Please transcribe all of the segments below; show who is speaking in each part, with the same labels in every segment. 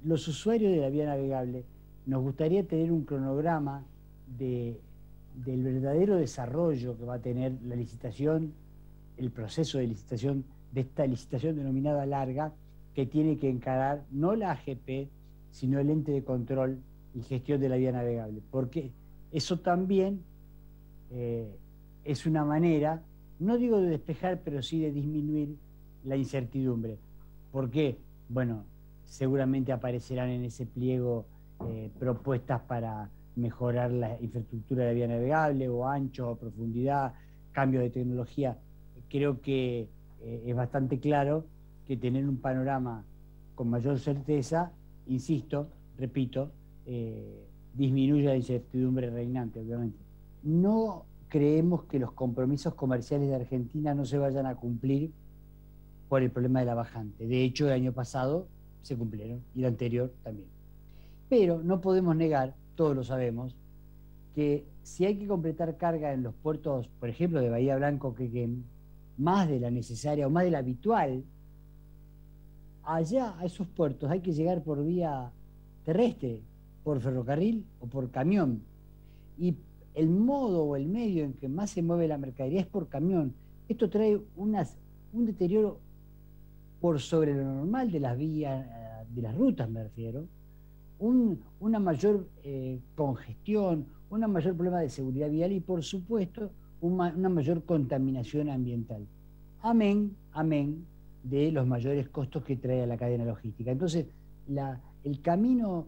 Speaker 1: los usuarios de la vía navegable nos gustaría tener un cronograma del verdadero desarrollo que va a tener la licitación, el proceso de licitación, de esta licitación denominada larga, que tiene que encarar no la AGP, sino el ente de control y gestión de la vía navegable, porque eso también es una manera, no digo de despejar, pero sí de disminuir la incertidumbre. ¿Por qué? Bueno, seguramente aparecerán en ese pliego propuestas para mejorar la infraestructura de la vía navegable, o ancho, o profundidad, cambio de tecnología. Creo que es bastante claro que tener un panorama con mayor certeza, insisto, repito, disminuye la incertidumbre reinante, obviamente. No creemos que los compromisos comerciales de Argentina no se vayan a cumplir por el problema de la bajante. De hecho, el año pasado se cumplieron y el anterior también. Pero no podemos negar, todos lo sabemos, que si hay que completar carga en los puertos, por ejemplo, de Bahía Blanca, que más de la necesaria o más de la habitual, allá a esos puertos hay que llegar por vía terrestre, por ferrocarril o por camión. Y el modo o el medio en que más se mueve la mercadería es por camión. Esto trae un deterioro por sobre lo normal de las vías, de las rutas me refiero, una mayor congestión, un mayor problema de seguridad vial y por supuesto una mayor contaminación ambiental. Amén, amén de los mayores costos que trae a la cadena logística. Entonces, el camino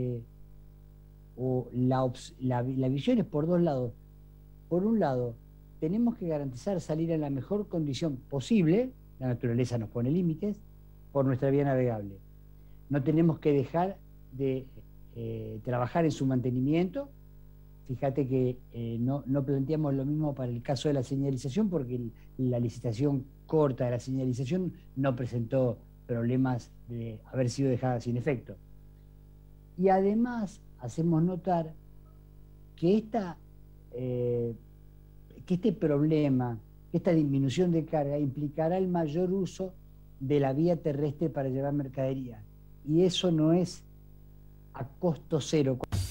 Speaker 1: o la visión es por dos lados. Por un lado, tenemos que garantizar salir en la mejor condición posible, la naturaleza nos pone límites, por nuestra vía navegable. No tenemos que dejar de trabajar en su mantenimiento. Fíjate que no planteamos lo mismo para el caso de la señalización, porque la licitación corta de la señalización no presentó problemas de haber sido dejada sin efecto. Y además hacemos notar que este problema, esta disminución de carga implicará el mayor uso de la vía terrestre para llevar mercadería. Y eso no es a costo cero.